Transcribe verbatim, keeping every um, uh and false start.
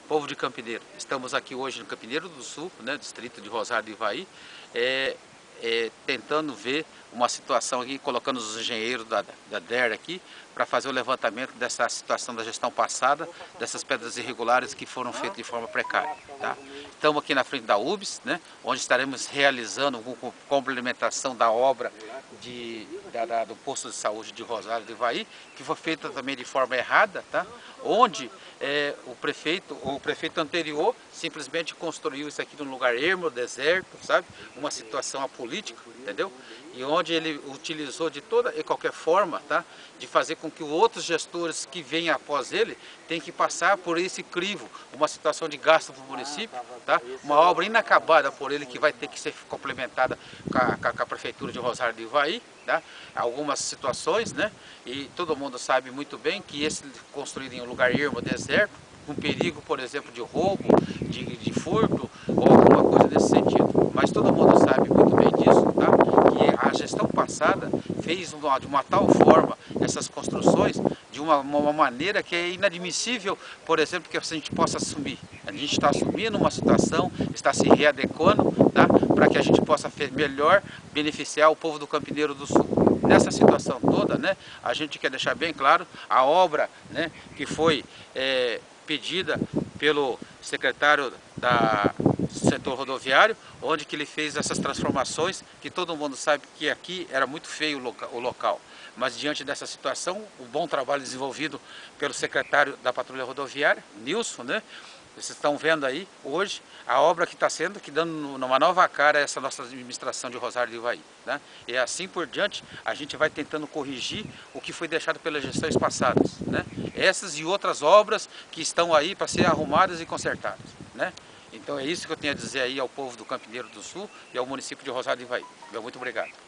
Povo de Campineiro, estamos aqui hoje no Campineiro do Sul, né, distrito de Rosário do Ivaí, é, é, tentando ver uma situação aqui, colocando os engenheiros da, da D E R aqui, para fazer o levantamento dessa situação da gestão passada, dessas pedras irregulares que foram feitas de forma precária. Tá? Estamos aqui na frente da U B S, né, onde estaremos realizando com complementação da obra de, da, da, do posto de saúde de Rosário do Ivaí, que foi feita também de forma errada, tá? Onde é, o prefeito, o prefeito anterior simplesmente construiu isso aqui num lugar ermo, deserto, sabe? Uma situação apolítica, entendeu? E onde ele utilizou de toda e qualquer forma, tá? De fazer com que outros gestores que venham após ele tenham que passar por esse crivo, uma situação de gasto para o município, tá? Uma obra inacabada por ele que vai ter que ser complementada com a, com a prefeitura de Rosário do Ivaí, tá? Algumas situações, né? E todo mundo sabe muito bem que esse construído em um lugar ermo, deserto, com perigo, por exemplo, de roubo, de, de furto ou alguma coisa nesse sentido. Mas todo mundo sabe muito bem disso, tá? Que a gestão passada fez uma, de uma tal forma essas construções de uma, uma maneira que é inadmissível, por exemplo, que a gente possa assumir. A gente está assumindo uma situação, está se readequando, tá? Para que a gente possa melhor beneficiar o povo do Campineiro do Sul. Nessa situação toda, né, a gente quer deixar bem claro, a obra, né, que foi é, pedida pelo secretário da setor rodoviário, onde que ele fez essas transformações, que todo mundo sabe que aqui era muito feio o local, o local. Mas diante dessa situação, o bom trabalho desenvolvido pelo secretário da Patrulha Rodoviária, Nilson, né? Vocês estão vendo aí, hoje, a obra que está sendo, que dando uma nova cara a essa nossa administração de Rosário do Ivaí. Né? E assim por diante, a gente vai tentando corrigir o que foi deixado pelas gestões passadas. Né? Essas e outras obras que estão aí para ser arrumadas e consertadas. Né? Então é isso que eu tenho a dizer aí ao povo do Campineiro do Sul e ao município de Rosário do Ivaí. Muito obrigado.